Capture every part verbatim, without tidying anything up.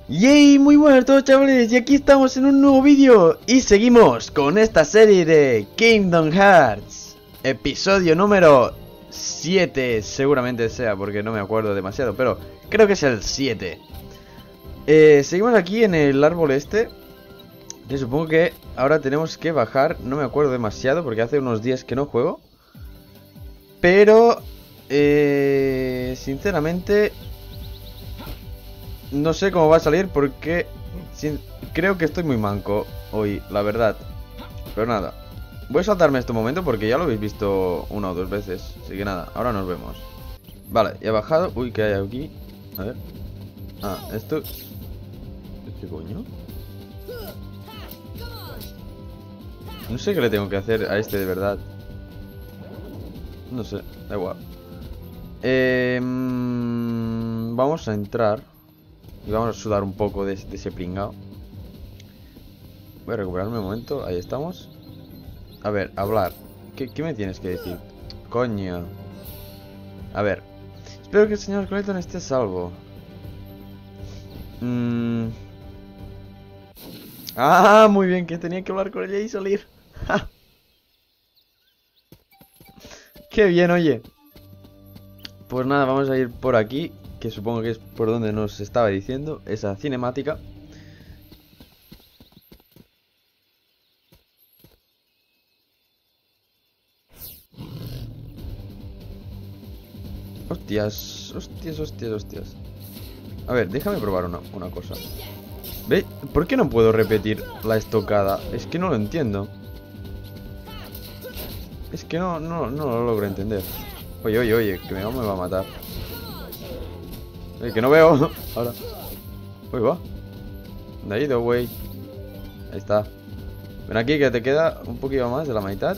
Yay, muy buenas a todos, chavales, y aquí estamos en un nuevo vídeo y seguimos con esta serie de Kingdom Hearts, episodio número siete, seguramente sea, porque no me acuerdo demasiado, pero creo que es el siete. eh, Seguimos aquí en el árbol este, que supongo que ahora tenemos que bajar, no me acuerdo demasiado porque hace unos días que no juego. Pero, eh, sinceramente... no sé cómo va a salir porque sin, creo que estoy muy manco hoy, la verdad. Pero nada, voy a saltarme este momento porque ya lo habéis visto una o dos veces. Así que nada, ahora nos vemos. Vale, ya he bajado. Uy, ¿qué hay aquí? A ver. Ah, esto... ¿qué coño? No sé qué le tengo que hacer a este de verdad. No sé, da igual. eh, mm, Vamos a entrar y vamos a sudar un poco de, de ese pringao. Voy a recuperarme un momento. Ahí estamos. A ver, hablar. ¿Qué, qué me tienes que decir? Coño. A ver. Espero que el señor Clayton esté a salvo. Mm. Ah, muy bien, que tenía que hablar con ella y salir. Qué bien, oye. Pues nada, vamos a ir por aquí, que supongo que es por donde nos estaba diciendo esa cinemática. Hostias, hostias, hostias, hostias. A ver, déjame probar una, una cosa. ¿Ve? ¿Por qué no puedo repetir la estocada? Es que no lo entiendo. Es que no, no, no lo logro entender. Oye, oye, oye, que me va, me va a matar. Oye, que no veo. Ahora. Uy, va. ¿Dónde ha ido, güey? Ahí está. Ven aquí que te queda un poquito más de la mitad.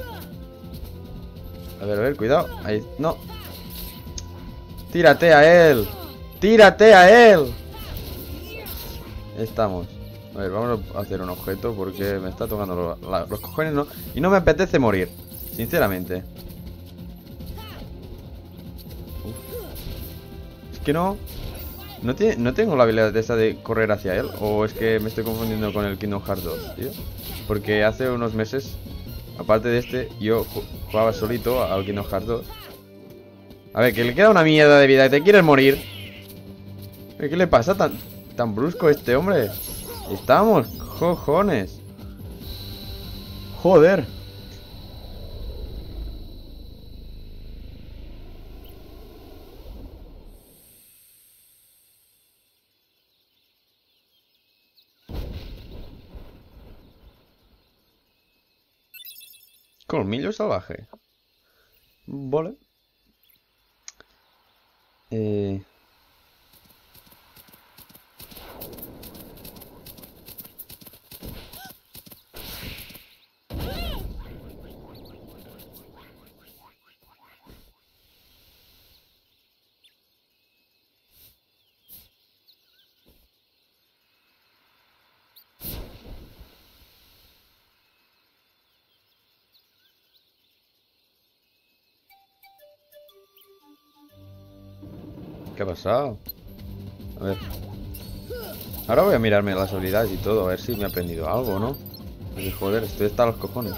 A ver, a ver, cuidado. Ahí, no. Tírate a él. Tírate a él. Estamos. A ver, vamos a hacer un objeto porque me está tocando los, la, los cojones, ¿no? Y no me apetece morir, sinceramente. Uf. Es que no... No, tiene, no tengo la habilidad esa de correr hacia él. O es que me estoy confundiendo con el Kingdom Hearts dos, tío. Porque hace unos meses, aparte de este, yo jugaba solito al Kingdom Hearts dos. A ver, que le queda una mierda de vida. ¿Te quieres morir? ¿Qué le pasa tan, tan brusco a este hombre? Estamos, cojones. Joder. Colmillo salvaje. Vale. Eh... ¿Qué ha pasado? A ver. Ahora voy a mirarme las habilidades y todo, a ver si me he aprendido algo, ¿no? Porque, joder, estoy hasta los cojones.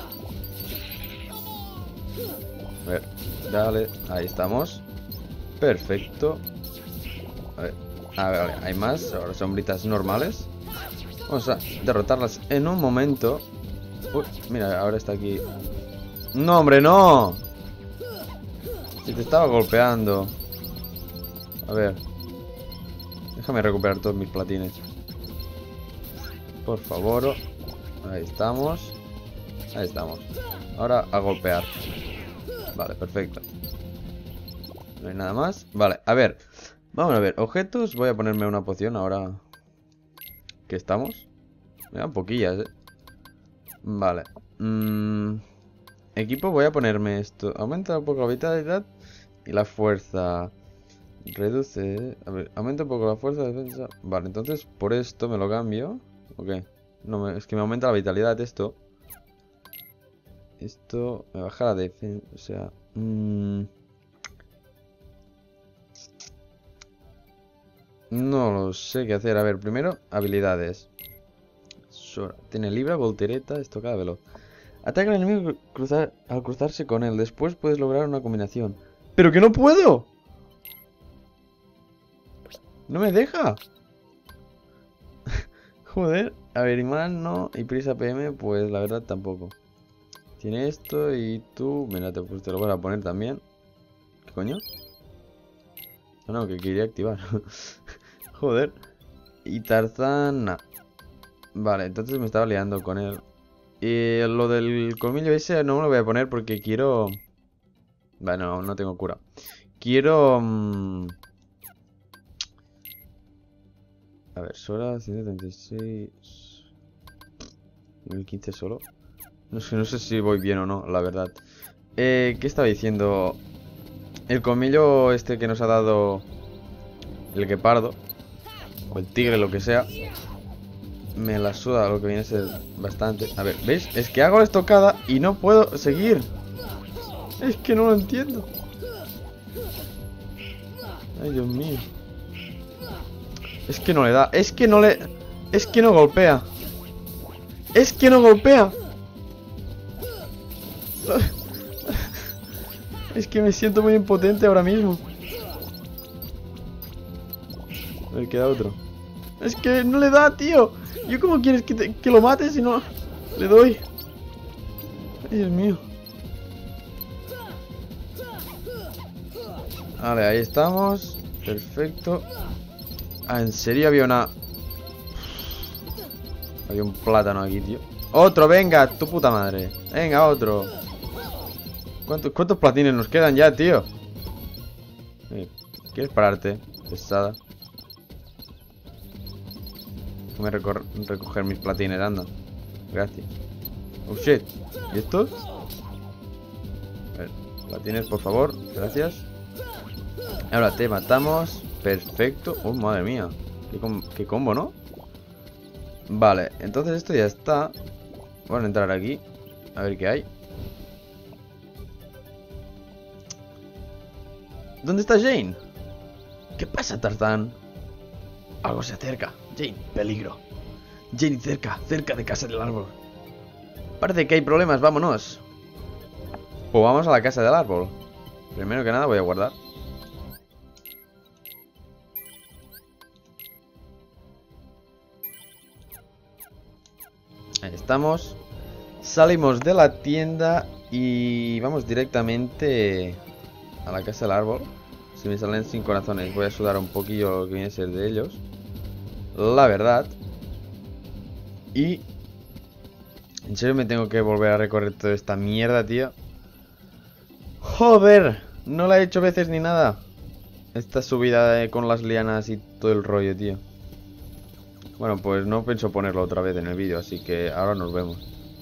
A ver, dale, ahí estamos. Perfecto. A ver, a ver, vale, hay más, ahora sombritas normales. Vamos a derrotarlas en un momento. Uy, mira, ahora está aquí. ¡No, hombre, no! Si te estaba golpeando. A ver. Déjame recuperar todos mis platines. Por favor. Ahí estamos. Ahí estamos. Ahora a golpear. Vale, perfecto. No hay nada más. Vale, a ver. Vamos a ver. Objetos. Voy a ponerme una poción ahora que estamos. Me dan poquillas, eh. Vale. Mm, equipo, voy a ponerme esto. Aumenta un poco la vitalidad y la fuerza. Reduce. A ver, aumenta un poco la fuerza de defensa. Vale, entonces por esto me lo cambio. Ok. No me, es que me aumenta la vitalidad esto. Esto me baja la defensa. O sea. Mmm, No lo sé qué hacer. A ver, primero, habilidades. Sora. Tiene libra, voltereta, estocada veloz. Ataca al enemigo cruzar, al cruzarse con él. Después puedes lograr una combinación. ¡Pero que no puedo! ¡No me deja! Joder. A ver, imán no. Y prisa P M, pues la verdad tampoco. Tiene esto y tú... Mira, te, pues te lo voy a poner también. ¿Qué coño? No, no, que quería activar. Joder. Y Tarzán... Nah. Vale, entonces me estaba liando con él. Y lo del colmillo ese no me lo voy a poner porque quiero... Bueno, no, no tengo cura. Quiero... Mmm... A ver, Sora, ciento treinta y seis... mil quince solo. No sé, no sé si voy bien o no, la verdad. Eh, ¿qué estaba diciendo? El colmillo este que nos ha dado el guepardo, o el tigre, lo que sea, me la suda lo que viene a ser bastante. A ver, ¿veis? Es que hago la estocada y no puedo seguir. Es que no lo entiendo. Ay, Dios mío. Es que no le da. Es que no le... Es que no golpea. Es que no golpea. Es que me siento muy impotente ahora mismo. A ver, queda otro. Es que no le da, tío. ¿Yo cómo quieres que, te, que lo mate si no le doy? Ay, Dios mío. Vale, ahí estamos. Perfecto. Ah, ¿en serio había una...? Había un plátano aquí, tío. ¡Otro! ¡Venga! ¡Tu puta madre! ¡Venga, otro! ¿Cuántos, cuántos platines nos quedan ya, tío? Eh, ¿Quieres pararte? Pesada. Déjame recoger mis platines, anda. Gracias. Oh, shit. ¿Y estos? A ver, platines, por favor. Gracias. Ahora te matamos. Perfecto. Oh, madre mía. Qué, com qué combo, ¿no? Vale, entonces esto ya está. Vamos a entrar aquí. A ver qué hay. ¿Dónde está Jane? ¿Qué pasa, Tarzán? Algo se acerca. Jane, peligro. Jane cerca, cerca de casa del árbol. Parece que hay problemas, vámonos. Pues vamos a la casa del árbol. Primero que nada voy a guardar. Ahí estamos. Salimos de la tienda y vamos directamente a la casa del árbol. Si me salen sin corazones voy a sudar un poquillo lo que viene a ser de ellos, la verdad. Y en serio me tengo que volver a recorrer toda esta mierda, tío. Joder, no la he hecho veces ni nada. Esta subida de, con las lianas y todo el rollo, tío. Bueno, pues no pienso ponerlo otra vez en el vídeo, así que ahora nos vemos.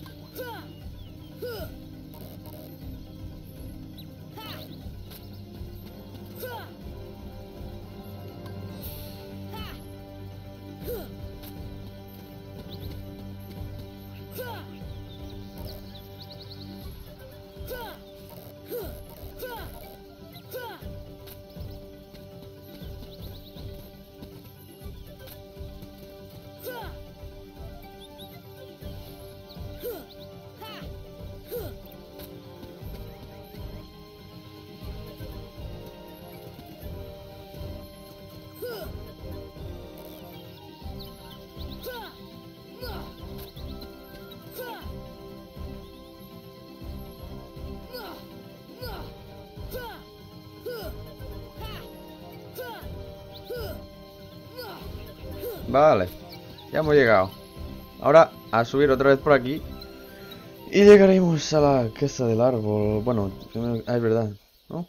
Vale, ya hemos llegado. Ahora a subir otra vez por aquí y llegaremos a la casa del árbol. Bueno, primero... ah, es verdad, ¿no?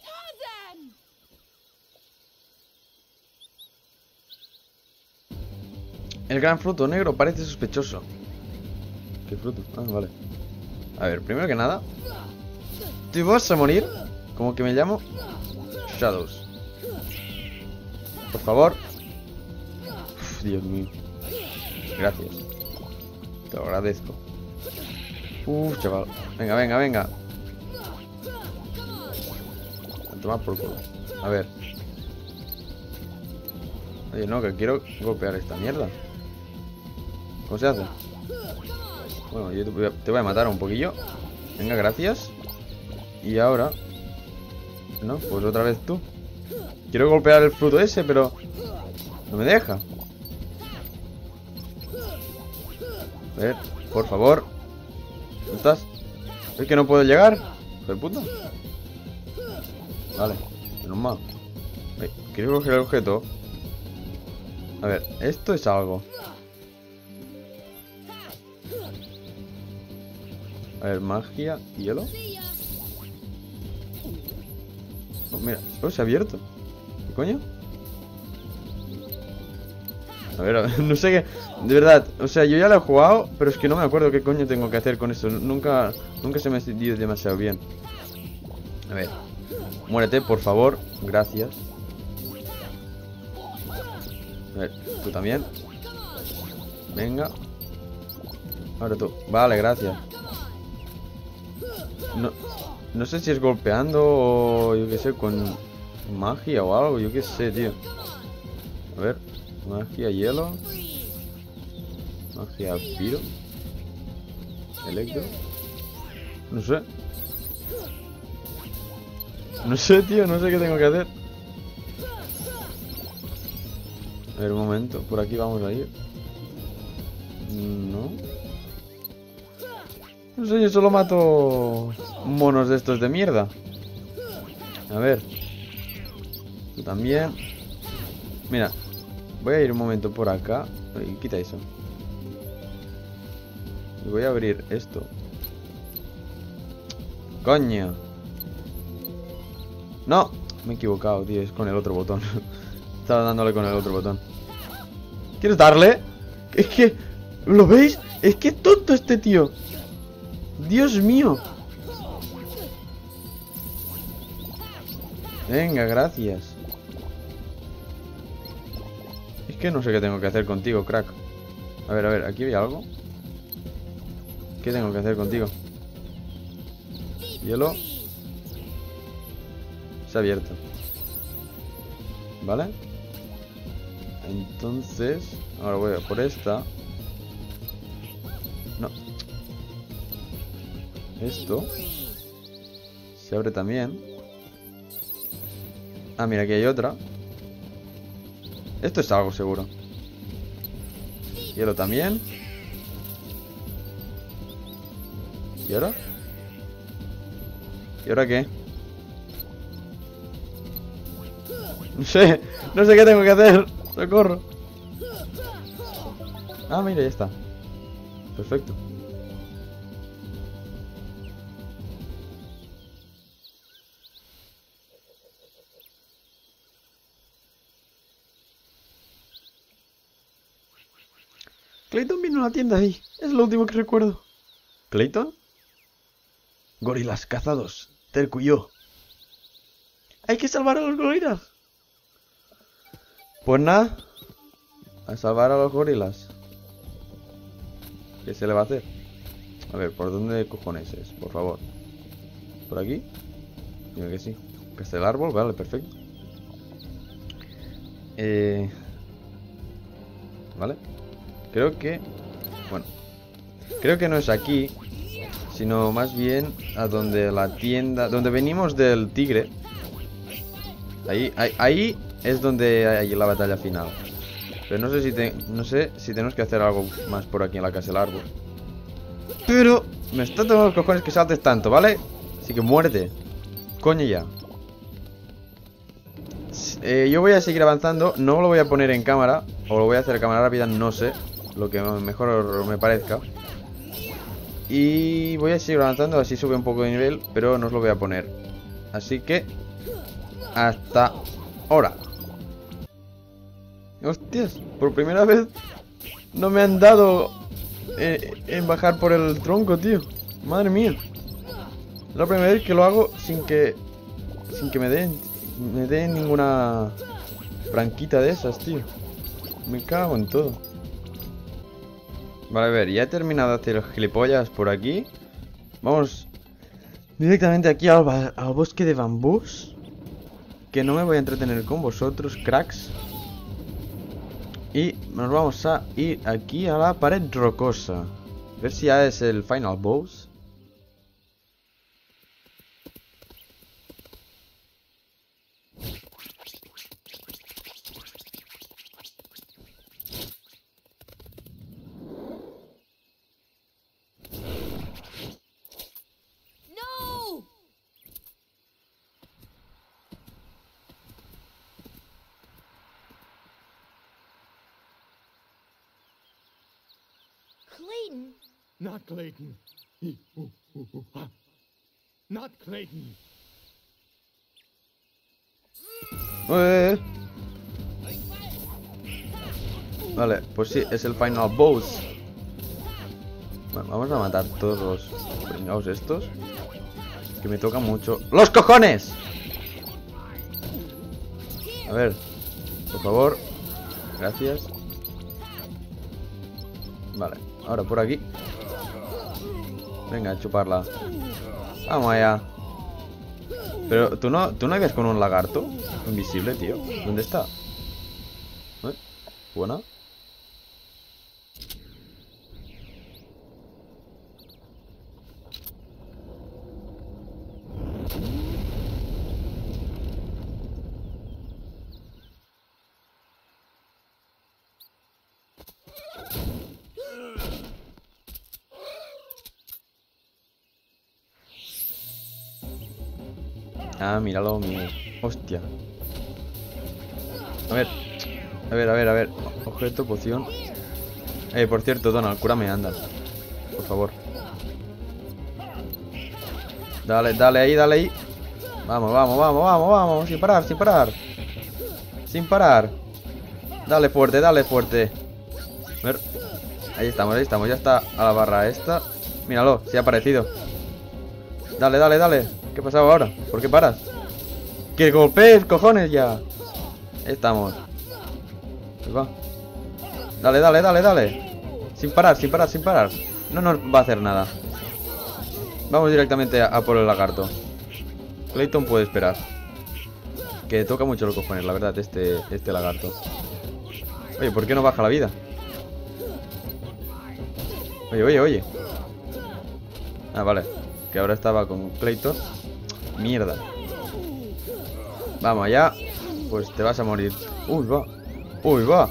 El gran fruto negro parece sospechoso. ¿Qué fruto? Ah, vale. A ver, primero que nada, ¿te vas a morir? ¿Cómo que me llamo? Shadows. Por favor. Uf, Dios mío. Gracias. Te lo agradezco. Uf, chaval. Venga, venga, venga. A tomar por culo. A ver. Oye, no, que quiero golpear esta mierda. ¿Cómo se hace? Bueno, yo te voy a, te voy a matar un poquillo. Venga, gracias. Y ahora... No, pues otra vez tú. Quiero golpear el fruto ese, pero... No me deja. A ver, por favor. ¿Dónde estás? ¿Es que no puedo llegar? ¿Hijo de puta? Vale, menos mal. Quiero coger el objeto. A ver, esto es algo. A ver, magia, hielo. Oh, mira, oh, se ha abierto. ¿Qué coño? A ver, a ver, no sé qué. De verdad, o sea, yo ya lo he jugado, pero es que no me acuerdo qué coño tengo que hacer con esto. Nunca, nunca se me ha entendido demasiado bien. A ver, muérete, por favor. Gracias. A ver, tú también. Venga. Ahora tú. Vale, gracias. No, no sé si es golpeando o yo qué sé, con magia o algo, yo qué sé, tío. A ver, magia, hielo. Magia, piro. Electro. No sé. No sé, tío, no sé qué tengo que hacer. A ver, un momento, por aquí vamos a ir. No. No sé, yo solo mato monos de estos de mierda. A ver. Tú también. Mira, voy a ir un momento por acá. Y quita eso. Y voy a abrir esto. ¡Coño! ¡No! Me he equivocado, tío. Es con el otro botón. Estaba dándole con el otro botón. ¿Quieres darle? Es que... ¿Lo veis? Es que es tonto este tío. Dios mío. Venga, gracias. Es que no sé qué tengo que hacer contigo, crack. A ver, a ver, ¿aquí hay algo? ¿Qué tengo que hacer contigo? Hielo. Se ha abierto. ¿Vale? Entonces... Ahora voy a por esta. No. Esto. Se abre también. Ah, mira, aquí hay otra. Esto es algo seguro. Hielo también. ¿Y ahora? ¿Y ahora qué? No sé, no sé qué tengo que hacer. Socorro. Ah, mira, ya está. Perfecto. Clayton vino a la tienda ahí. Es lo último que recuerdo. ¿Clayton? Gorilas cazados. Terku y yo. Hay que salvar a los gorilas. Pues nada. A salvar a los gorilas. ¿Qué se le va a hacer? A ver, ¿por dónde cojones es? Por favor. ¿Por aquí? Mira que sí. Que es el árbol, vale, perfecto. Eh... Vale. Creo que... Bueno. Creo que no es aquí. Sino más bien a donde la tienda... Donde venimos del tigre. Ahí, ahí, ahí es donde hay la batalla final. Pero no sé si te, no sé si tenemos que hacer algo más por aquí en la casa del árbol. Pero me está tomando los cojones que saltes tanto, ¿vale? Así que muérete. Coño ya. Eh, yo voy a seguir avanzando. No lo voy a poner en cámara. O lo voy a hacer en cámara rápida, no sé. Lo que mejor me parezca. Y voy a seguir avanzando, así sube un poco de nivel. Pero no os lo voy a poner. Así que... Hasta ahora. Hostias, por primera vez no me han dado eh, en bajar por el tronco, tío. Madre mía. La primera vez que lo hago sin que sin que me den me den ninguna franquita de esas, tío. Me cago en todo. Vale, a ver, ya he terminado de hacer gilipollas por aquí. Vamos directamente aquí al, al bosque de bambús. Que no me voy a entretener con vosotros, cracks. Y nos vamos a ir aquí a la pared rocosa. A ver si ya es el final boss. Clayton. Not Clayton. He, ooh, ooh, ooh, ah. Not Clayton. Eh. Vale, pues sí, es el final boss. Bueno, vamos a matar todos los pringaos estos. Que me toca mucho. ¡Los cojones! A ver, por favor. Gracias. Vale, ahora por aquí. Venga, a chuparla. Vamos allá. Pero tú no, tú no ibas con un lagarto invisible, tío. ¿Dónde está? ¿Eh? Buena. Ah, míralo, mío. Hostia. A ver. A ver, a ver, a ver. Objeto, poción. Eh, por cierto, Donald, cúrame, anda. Por favor. Dale, dale ahí, dale ahí. Vamos, vamos, vamos, vamos, vamos. Sin parar, sin parar. Sin parar. Dale fuerte, dale fuerte. A ver. Ahí estamos, ahí estamos. Ya está a la barra esta. Míralo, se ha aparecido. Dale, dale, dale. ¿Qué ha pasado ahora? ¿Por qué paras? ¡Que golpees, cojones, ya! Ahí estamos. Ahí va. Dale, dale, dale, dale. Sin parar, sin parar, sin parar. No nos va a hacer nada. Vamos directamente a, a por el lagarto. Clayton puede esperar. Que toca mucho los cojones, la verdad, este, este lagarto. Oye, ¿por qué no baja la vida? Oye, oye, oye. Ah, vale. Que ahora estaba con Clayton. Mierda. Vamos allá. Pues te vas a morir. Uy, va. Uy, va.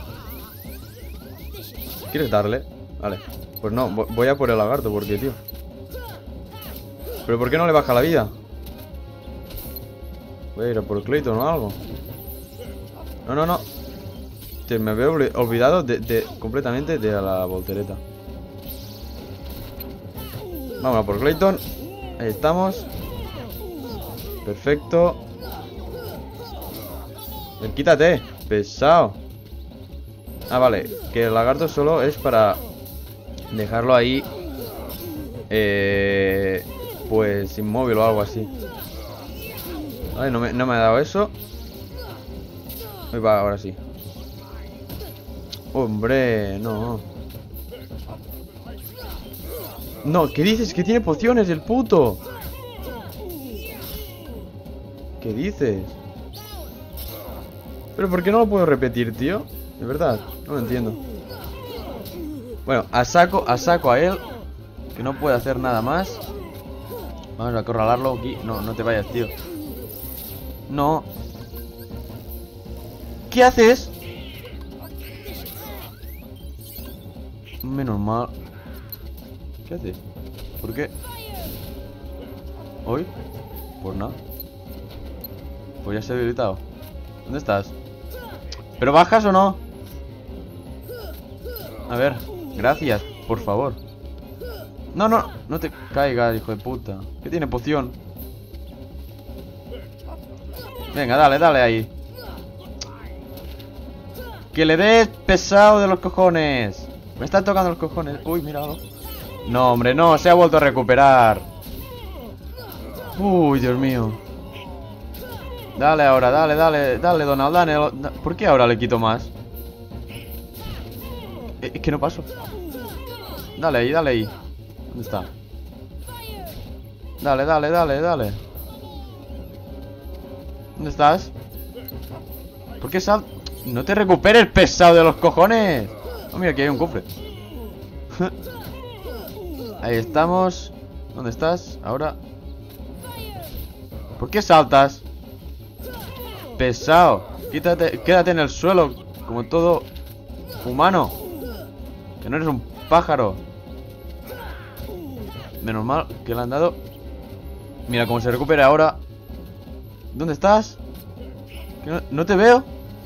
¿Quieres darle? Vale. Pues no, voy a por el lagarto. Porque, tío. ¿Pero por qué no le baja la vida? Voy a ir a por Clayton o algo. No, no, no. Te me había olvidado de, de, completamente de la voltereta. Vamos a por Clayton. Ahí estamos. Perfecto. Ven, quítate, pesado. Ah, vale. Que el lagarto solo es para dejarlo ahí eh, pues inmóvil o algo así. Vale, no me, no me ha dado eso. Ahí va, ahora sí. Hombre, no. No, ¿qué dices? Que tiene pociones el puto. ¿Qué dices? ¿Pero por qué no lo puedo repetir, tío? De verdad, no lo entiendo. Bueno, a saco, a saco a él. Que no puede hacer nada más. Vamos a acorralarlo aquí. No, no te vayas, tío. No. ¿Qué haces? Menos mal. ¿Qué haces? ¿Por qué? ¿Hoy? Pues nada. Pues ya se ha habilitado. ¿Dónde estás? ¿Pero bajas o no? A ver, gracias, por favor. No, no, no te caigas, hijo de puta. ¿Qué tiene poción? Venga, dale, dale ahí. Que le des, pesado de los cojones. Me están tocando los cojones. Uy, míralo. No, hombre, no, se ha vuelto a recuperar. Uy, Dios mío. Dale ahora, dale, dale, dale, Donald, dale. ¿Por qué ahora le quito más? Es que no paso. Dale ahí, dale ahí. ¿Dónde está? Dale, dale, dale, dale. ¿Dónde estás? ¿Por qué sal? No te recuperes, pesado de los cojones. Oh, mira, aquí hay un cofre. Ahí estamos. ¿Dónde estás? Ahora. ¿Por qué saltas? Pesado. Quítate, quédate en el suelo. Como todo humano. Que no eres un pájaro. Menos mal que le han dado. Mira cómo se recupera ahora. ¿Dónde estás? ¿Que no, no te veo?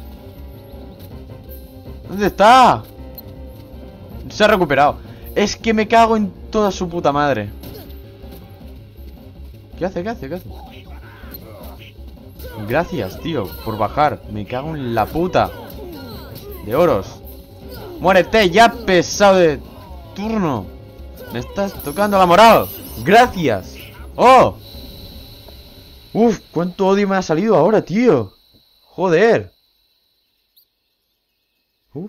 ¿Dónde está? Se ha recuperado. Es que me cago en toda su puta madre. ¿Qué hace? ¿Qué hace? ¿Qué hace? Gracias, tío, por bajar. Me cago en la puta. De oros. ¡Muérete ya, pesado de turno! Me estás tocando la moral. ¡Gracias! ¡Oh! ¡Uf! ¿Cuánto odio me ha salido ahora, tío? ¡Joder! ¡Uf!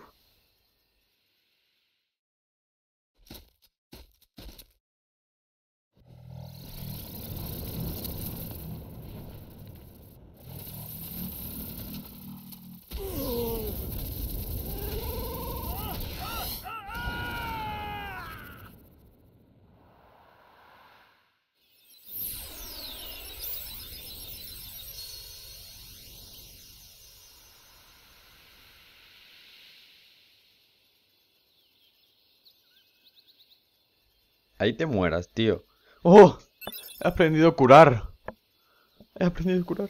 Ahí te mueras, tío. ¡Oh! He aprendido a curar. He aprendido a curar.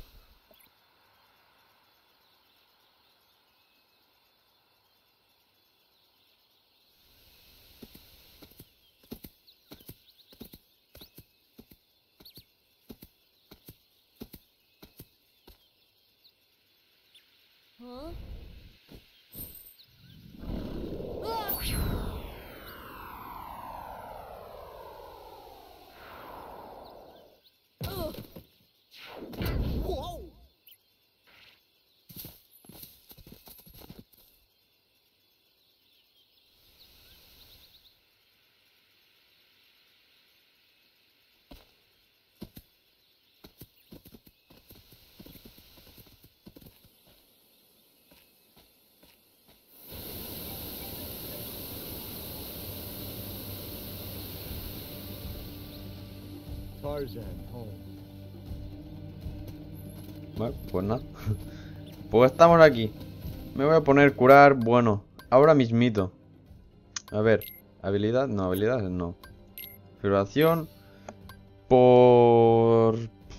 Huh? Whoa! Tarzan home. Bueno, pues nada. Pues estamos aquí. Me voy a poner curar, bueno, ahora mismito. A ver, habilidad, no, habilidades no. Fibración. Por...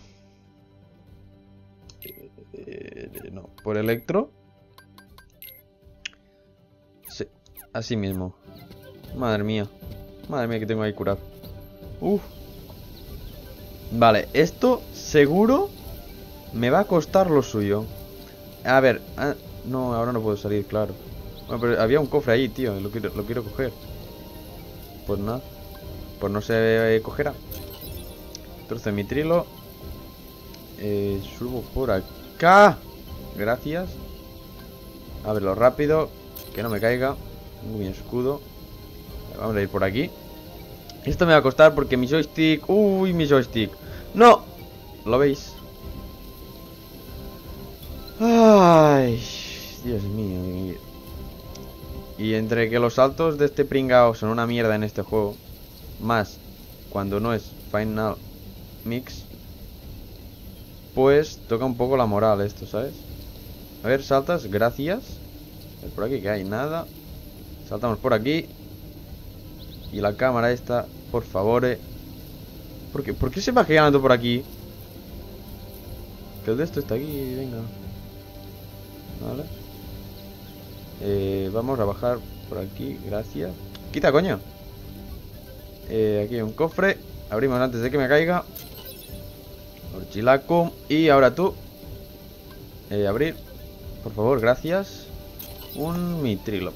Eh, no, por electro. Sí, así mismo. Madre mía. Madre mía que tengo ahí curar. Uf. Vale, esto seguro me va a costar lo suyo. A ver, ah, no, ahora no puedo salir, claro. Bueno, pero había un cofre ahí, tío, lo quiero, lo quiero coger. Pues nada, pues no se cogerá. Trozo de mitrilo. Eh, subo por acá. Gracias. Ábrelo rápido, que no me caiga. Muy bien, escudo. Vamos a ir por aquí. Esto me va a costar porque mi joystick... Uy, mi joystick. ¡No! ¿Lo veis? Ay, Dios mío. Y entre que los saltos de este pringao son una mierda en este juego, más cuando no es Final Mix, pues toca un poco la moral esto, ¿sabes? A ver, saltas, gracias. A ver, por aquí que hay nada. Saltamos por aquí. Y la cámara esta, por favor. Eh. ¿Por qué, ¿Por qué se va girando por aquí? Que el de esto está aquí, venga. Vale. Eh, vamos a bajar por aquí, gracias. Quita, coño. Eh, aquí hay un cofre. Abrimos antes de que me caiga. Orchilacum. Y ahora tú. Eh, abrir. Por favor, gracias. Un mitrilo.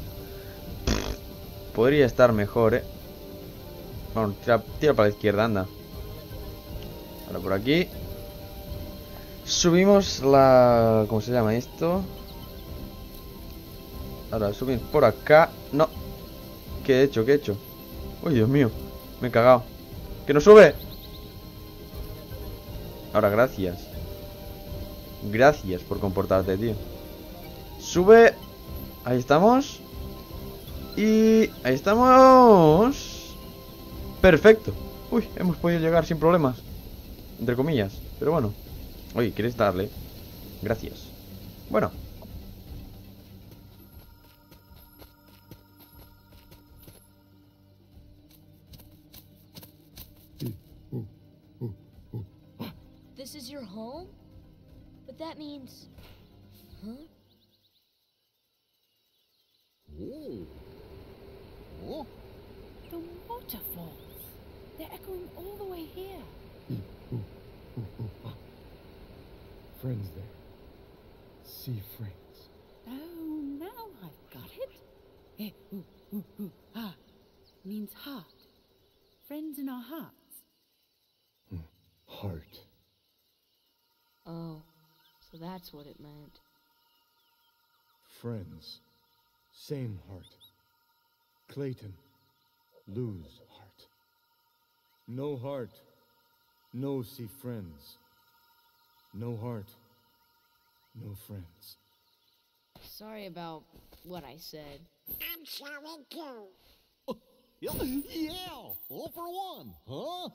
Podría estar mejor, eh. Vamos, tira, tira para la izquierda, anda. Ahora por aquí. Subimos la... ¿Cómo se llama esto? Ahora subimos por acá. No. ¿Qué he hecho? ¿Qué he hecho? Uy, Dios mío. Me he cagado. ¡Que no sube! Ahora, gracias. Gracias por comportarte, tío. Sube. Ahí estamos. Y ahí estamos. Perfecto. Uy, hemos podido llegar sin problemas. Entre comillas. Pero bueno. Oye, ¿quieres darle? Gracias. Bueno. This is your home? But that means... Huh? Oh. Oh. The waterfalls. They're echoing all the way here. Friends there. See friends. Oh, now I've got it. Eh, ooh, ooh, ooh, ah. Means heart. Friends in our hearts. Heart. Oh, so that's what it meant. Friends. Same heart. Clayton. Lose heart. No heart. No see friends. No heart. No friends. Sorry about what I said. I'm sorry too. Yeah, all for one, huh?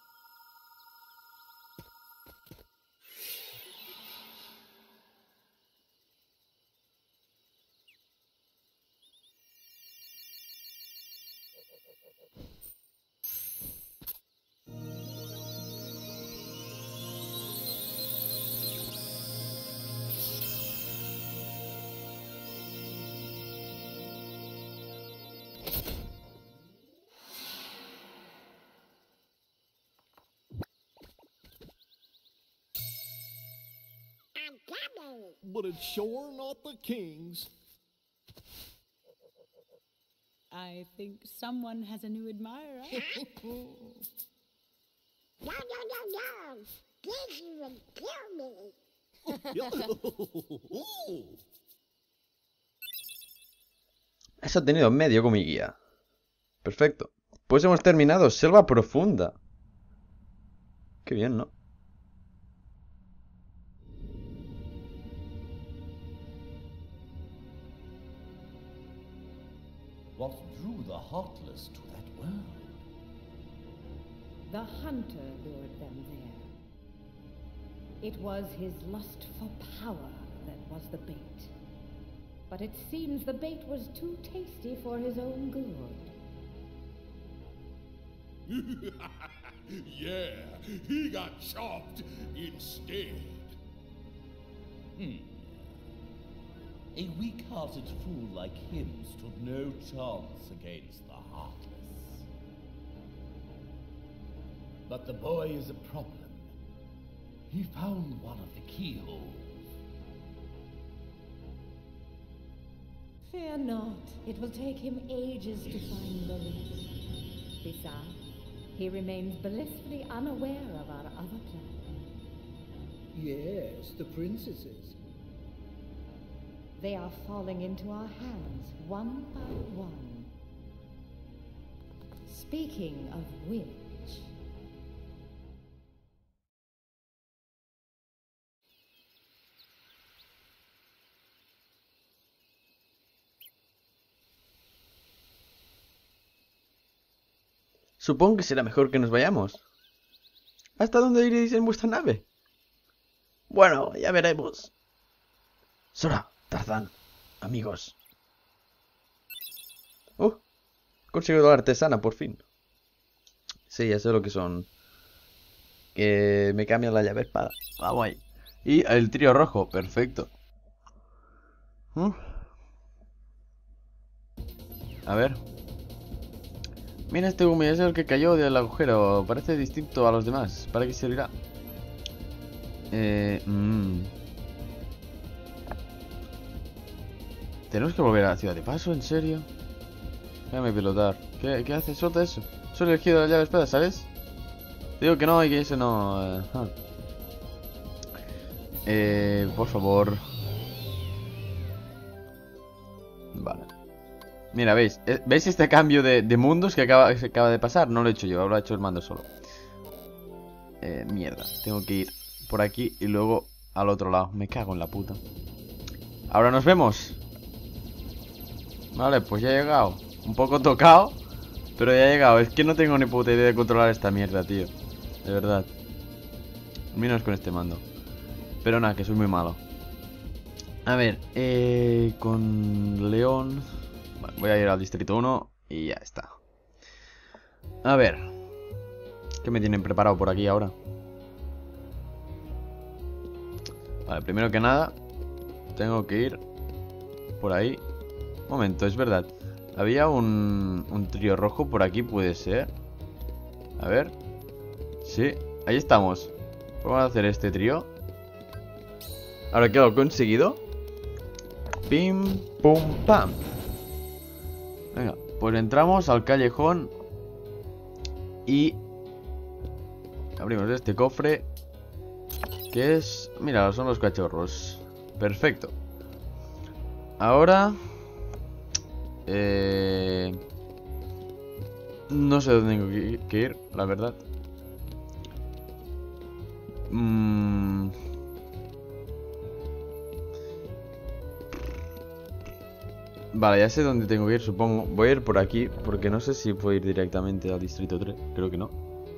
I'm coming. But it's sure not the king's. I think someone has a new admirer. No, no, no, no. Please, you would kill me. Eso ha tenido medio como guía. Perfecto. Pues hemos terminado. Selva profunda. Qué bien, ¿no? What drew the Heartless to that world? The hunter lured them there. It was his lust for power that was the bait. But it seems the bait was too tasty for his own good. Yeah, he got chopped instead. Hmm. A weak-hearted fool like him stood no chance against the Heartless. But the boy is a problem. He found one of the keyholes. Fear not. It will take him ages to find the lead. Besides, he remains blissfully unaware of our other plan. Yes, the princesses. They are falling into our hands, one by one. Speaking of which... Supongo que será mejor que nos vayamos. ¿Hasta dónde iréis en vuestra nave? Bueno, ya veremos. Sora, Tarzán, amigos. Uh, he conseguido la artesana, por fin. Sí, ya sé lo que son. Que me cambian la llave espada. Vamos ahí. Y el trío rojo, perfecto. Uh. A ver. Mira este humo, es el que cayó del agujero. Parece distinto a los demás. ¿Para qué servirá? Eh... Mmm. ¿Tenemos que volver a la ciudad de paso? ¿En serio? Déjame pilotar. ¿Qué, qué haces? Suelta eso. Solo he elegido la llave espada, ¿sabes? Te digo que no y que eso no... Eh, ah. eh por favor. Vale. Mira, ¿veis? ¿Veis este cambio de, de mundos que acaba, que acaba de pasar? No lo he hecho yo, lo ha hecho el mando solo. Eh, mierda. Tengo que ir por aquí y luego al otro lado. Me cago en la puta. ahora nos vemos. Vale, pues ya he llegado. Un poco tocado, pero ya he llegado. Es que no tengo ni puta idea de controlar esta mierda, tío. De verdad. Menos con este mando. Pero nada, que soy muy malo. A ver, eh, con León. Vale, voy a ir al distrito uno y ya está. A ver, ¿qué me tienen preparado por aquí ahora? Vale, primero que nada tengo que ir por ahí. Un momento, es verdad. Había un, un trío rojo por aquí, puede ser. A ver. Sí, ahí estamos. Vamos a hacer este trío. Ahora que lo he conseguido. Pim, pum, pam. Venga, pues entramos al callejón. Y abrimos este cofre. Que es... Mira, son los cachorros. Perfecto. Ahora... Eh... No sé dónde tengo que ir, la verdad. Mm... Vale, ya sé dónde tengo que ir, supongo. Voy a ir por aquí, porque no sé si puedo ir directamente al distrito tres. Creo que no.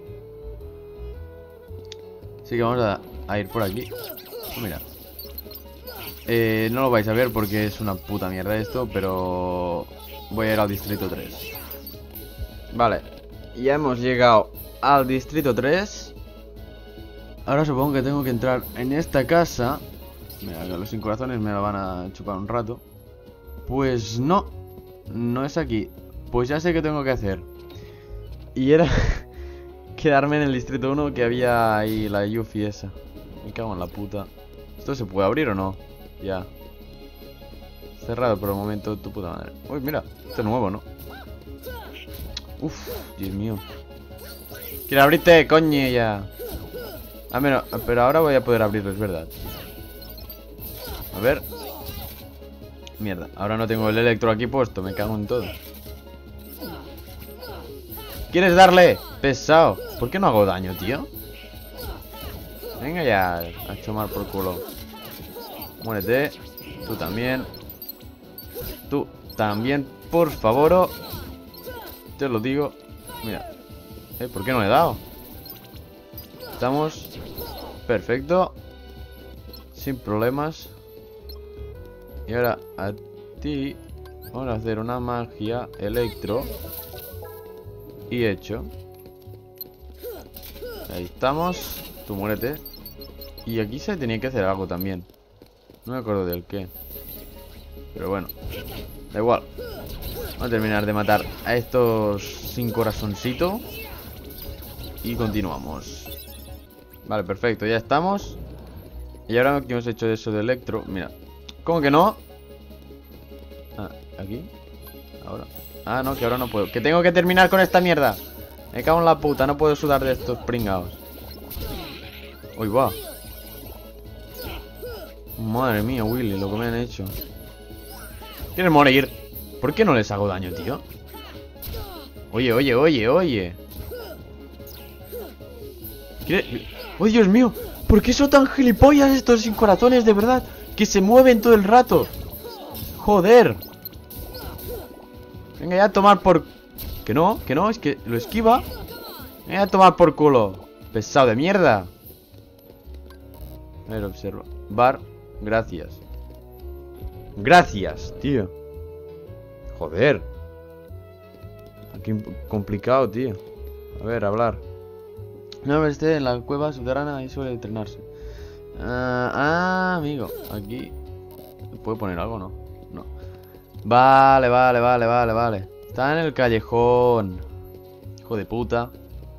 Así que vamos a, a ir por aquí. Oh, mira. Eh, no lo vais a ver porque es una puta mierda esto, pero... Voy a ir al distrito tres. Vale. Ya hemos llegado al distrito tres. Ahora supongo que tengo que entrar en esta casa. Mira, que los sin corazones me la van a chupar un rato. Pues no. No es aquí. Pues ya sé qué tengo que hacer. Y era... quedarme en el distrito uno que había ahí la Yuffie esa. Me cago en la puta. ¿Esto se puede abrir o no? Ya. Cerrado por el momento, tu puta madre. Uy, mira, este es nuevo, ¿no? Uf, Dios mío. ¡Quiero abrirte, coño, ya! Ah, mira, pero ahora voy a poder abrirlo, es verdad. A ver. Mierda, ahora no tengo el electro aquí puesto, me cago en todo. ¿Quieres darle? Pesado. ¿Por qué no hago daño, tío? Venga ya, a chomar por culo. Muérete. Tú también. Tú también, por favor. Te lo digo. Mira. Eh, ¿por qué no le he dado? Estamos. Perfecto. Sin problemas. Y ahora a ti. Vamos a hacer una magia electro. Y hecho. Ahí estamos. Tú muérete. Y aquí se tenía que hacer algo también. No me acuerdo del qué. Pero bueno. Da igual. Vamos a terminar de matar a estos sin corazoncito. Y continuamos. Vale, perfecto. Ya estamos. Y ahora que hemos hecho eso de electro. Mira. ¿Cómo que no? Ah, aquí. Ahora. Ah, no, que ahora no puedo. Que tengo que terminar con esta mierda. Me cago en la puta. No puedo sudar de estos pringados. Uy, va. Madre mía, Willy, lo que me han hecho. ¿Quieren morir? ¿Por qué no les hago daño, tío? Oye, oye, oye, oye. ¿Quiere... ¡Oh, Dios mío! ¿Por qué son tan gilipollas estos sin corazones, de verdad? Que se mueven todo el rato. Joder. Venga ya a tomar por... Que no, que no, es que lo esquiva. Venga a tomar por culo. Pesado de mierda. A ver, observa. Bar, gracias. Gracias, tío. Joder. Aquí complicado, tío. A ver, hablar. No, esté en la cueva subterránea y suele entrenarse. Ah, ah, amigo. Aquí. ¿Puedo poner algo, no? No. Vale, vale, vale, vale, vale. Está en el callejón. Hijo de puta.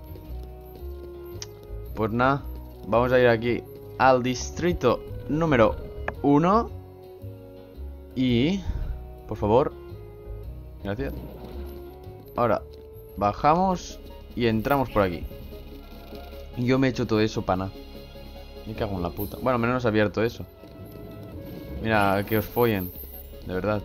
Pues nada. Vamos a ir aquí al distrito número uno. Y... Por favor. Gracias. Ahora, bajamos y entramos por aquí. Y yo me he hecho todo eso para nada. Me cago en la puta. Bueno, menos abierto eso. Mira, que os follen. De verdad.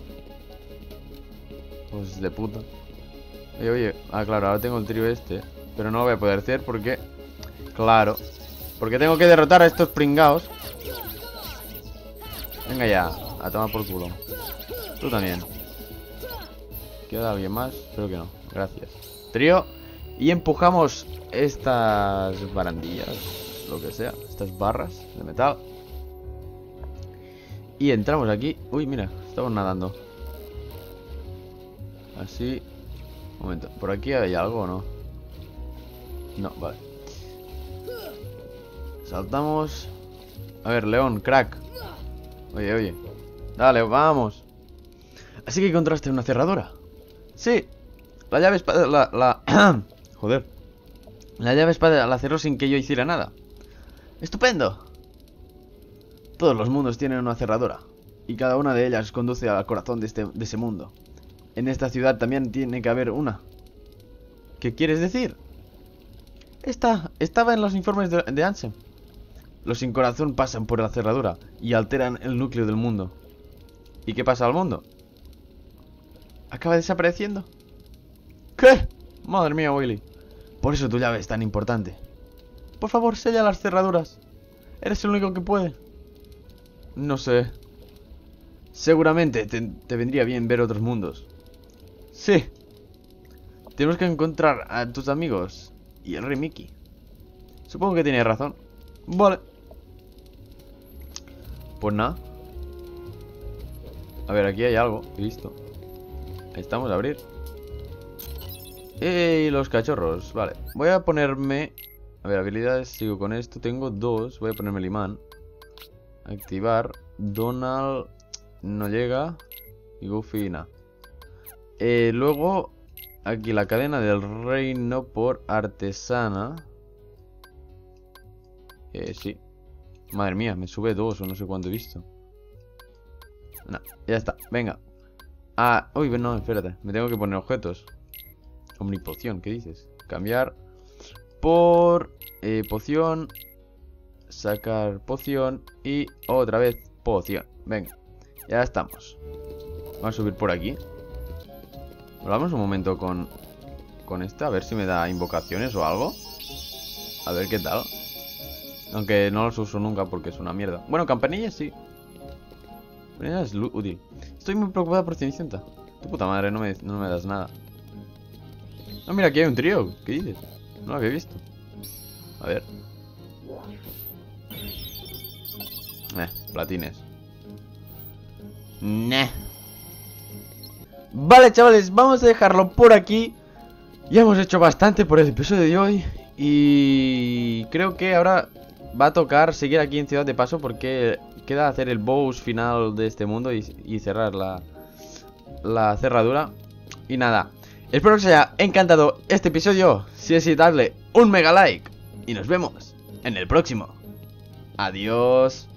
Pues de puta. Oye, oye. Ah, claro, ahora tengo el trío este. Pero no lo voy a poder hacer porque... Claro. Porque tengo que derrotar a estos pringaos. Venga ya. a tomar por culo. Tú también. ¿Queda alguien más? Creo que no. Gracias. Trío. Y empujamos estas barandillas, lo que sea, estas barras de metal. Y entramos aquí. Uy, mira, estamos nadando. Así. Un momento, ¿por aquí hay algo o no? No, vale. Saltamos. A ver, León, crack. Oye, oye. Dale, vamos. Así que encontraste una cerradura. Sí. La llave espada... La... la... Joder. La llave espada la cerró sin que yo hiciera nada. ¡Estupendo! Todos los mundos tienen una cerradura. Y cada una de ellas conduce al corazón de, este, de ese mundo. En esta ciudad también tiene que haber una. ¿Qué quieres decir? Esta... Estaba en los informes de, de Ansem. Los sin corazón pasan por la cerradura y alteran el núcleo del mundo. ¿Y qué pasa al mundo? ¿Acaba desapareciendo? ¿Qué? Madre mía, Willy. Por eso tu llave es tan importante. Por favor, sella las cerraduras. Eres el único que puede. No sé. Seguramente te, te vendría bien ver otros mundos. Sí. Tenemos que encontrar a tus amigos y el rey Mickey. Supongo que tienes razón. Vale. Pues nada. A ver, aquí hay algo. Listo. Ahí estamos, a abrir. ¡Ey! Los cachorros. Vale. Voy a ponerme... A ver, habilidades. Sigo con esto. Tengo dos. Voy a ponerme el imán. Activar. Donald... No llega. Y Goofy, nada. Eh, luego... Aquí la cadena del reino por artesana. Eh, sí. Madre mía, me sube dos o no sé cuánto he visto. No, ya está, venga. Ah, uy, no, espérate. Me tengo que poner objetos. Omnipoción, ¿qué dices? Cambiar por eh, poción. Sacar poción. Y otra vez poción. Venga, ya estamos. Vamos a subir por aquí. Hablamos un momento con Con esta, a ver si me da invocaciones o algo. A ver qué tal. Aunque no los uso nunca porque es una mierda. Bueno, campanillas sí. Campanillas es útil. Estoy muy preocupada por Cenicienta. Tu puta madre, no me, no me das nada. No, mira, aquí hay un trío. ¿Qué dices? No lo había visto. A ver. Eh, platines. Nah. Vale, chavales, vamos a dejarlo por aquí. Ya hemos hecho bastante por el episodio de hoy. Y creo que ahora va a tocar seguir aquí en Ciudad de Paso, porque queda hacer el boss final de este mundo y, y cerrar la, la cerradura. Y nada, espero que os haya encantado este episodio. Si es así, dadle un mega like. Y nos vemos en el próximo. Adiós.